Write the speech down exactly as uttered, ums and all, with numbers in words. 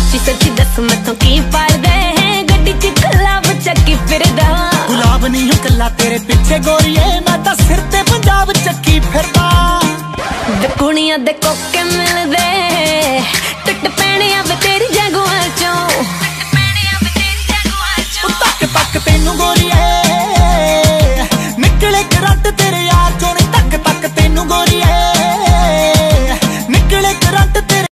सच्ची सच्ची दस मैथों की पालदे गड्डी च गुलाब चक्की फिरदा गुलाब नहीं हूं कल्ला तेरे पीछे गोरीए मैं तां सिर ते पंजाब चक्की फिरदा कुड़ियां दे कोके मिलदे